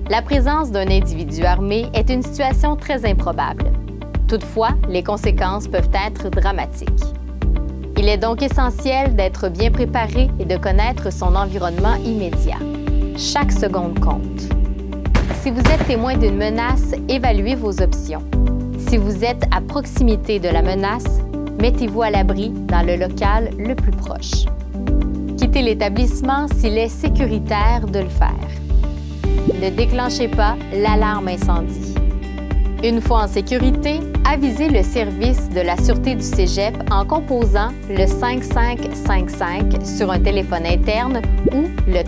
La présence d'un individu armé est une situation très improbable. Toutefois, les conséquences peuvent être dramatiques. Il est donc essentiel d'être bien préparé et de connaître son environnement immédiat. Chaque seconde compte. Si vous êtes témoin d'une menace, évaluez vos options. Si vous êtes à proximité de la menace, mettez-vous à l'abri dans le local le plus proche. Quittez l'établissement s'il est sécuritaire de le faire. Ne déclenchez pas l'alarme incendie. Une fois en sécurité, avisez le service de la Sûreté du Cégep en composant le 5555 sur un téléphone interne ou le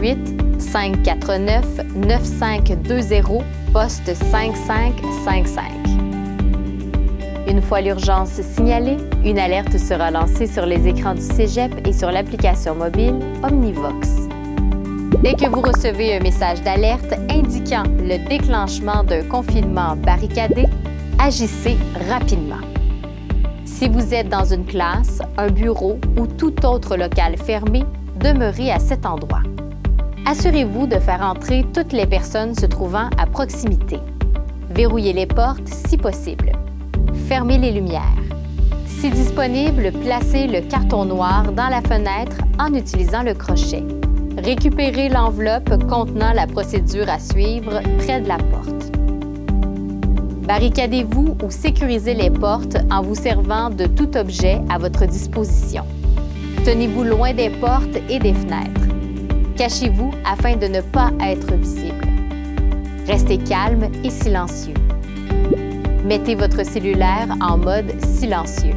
418-549-9520 poste 5555. Une fois l'urgence signalée, une alerte sera lancée sur les écrans du Cégep et sur l'application mobile Omnivox. Dès que vous recevez un message d'alerte indiquant le déclenchement d'un confinement barricadé, agissez rapidement. Si vous êtes dans une classe, un bureau ou tout autre local fermé, demeurez à cet endroit. Assurez-vous de faire entrer toutes les personnes se trouvant à proximité. Verrouillez les portes si possible. Fermez les lumières. Si disponible, placez le carton noir dans la fenêtre en utilisant le crochet. Récupérez l'enveloppe contenant la procédure à suivre près de la porte. Barricadez-vous ou sécurisez les portes en vous servant de tout objet à votre disposition. Tenez-vous loin des portes et des fenêtres. Cachez-vous afin de ne pas être visible. Restez calme et silencieux. Mettez votre cellulaire en mode silencieux.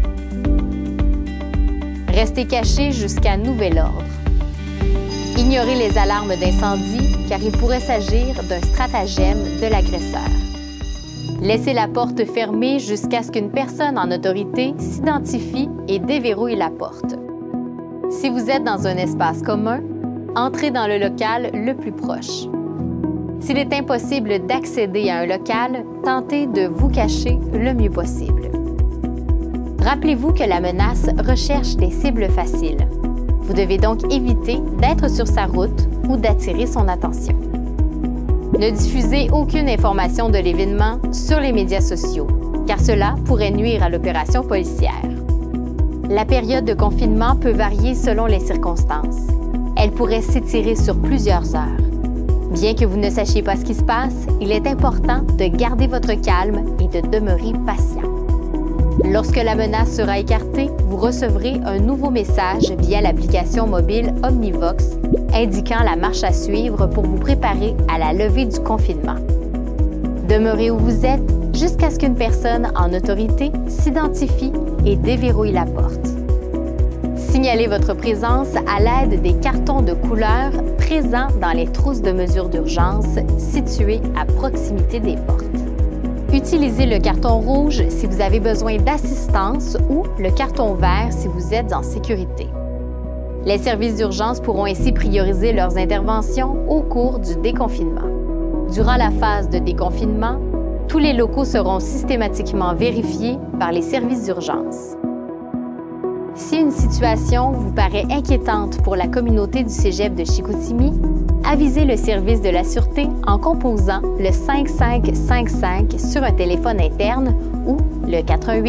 Restez caché jusqu'à nouvel ordre. Ignorez les alarmes d'incendie car il pourrait s'agir d'un stratagème de l'agresseur. Laissez la porte fermée jusqu'à ce qu'une personne en autorité s'identifie et déverrouille la porte. Si vous êtes dans un espace commun, entrez dans le local le plus proche. S'il est impossible d'accéder à un local, tentez de vous cacher le mieux possible. Rappelez-vous que la menace recherche des cibles faciles. Vous devez donc éviter d'être sur sa route ou d'attirer son attention. Ne diffusez aucune information de l'événement sur les médias sociaux, car cela pourrait nuire à l'opération policière. La période de confinement peut varier selon les circonstances. Elle pourrait s'étirer sur plusieurs heures. Bien que vous ne sachiez pas ce qui se passe, il est important de garder votre calme et de demeurer patient. Lorsque la menace sera écartée, vous recevrez un nouveau message via l'application mobile Omnivox indiquant la marche à suivre pour vous préparer à la levée du confinement. Demeurez où vous êtes jusqu'à ce qu'une personne en autorité s'identifie et déverrouille la porte. Signalez votre présence à l'aide des cartons de couleur présents dans les trousses de mesures d'urgence situées à proximité des portes. Utilisez le carton rouge si vous avez besoin d'assistance ou le carton vert si vous êtes en sécurité. Les services d'urgence pourront ainsi prioriser leurs interventions au cours du déconfinement. Durant la phase de déconfinement, tous les locaux seront systématiquement vérifiés par les services d'urgence. Si une situation vous paraît inquiétante pour la communauté du Cégep de Chicoutimi, avisez le service de la Sûreté en composant le 5555 sur un téléphone interne ou le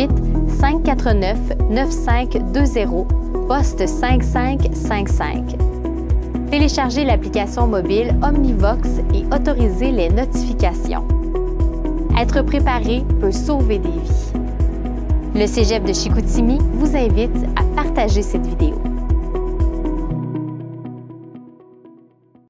418-549-9520 poste 5555. Téléchargez l'application mobile Omnivox et autorisez les notifications. Être préparé peut sauver des vies. Le Cégep de Chicoutimi vous invite à partager cette vidéo.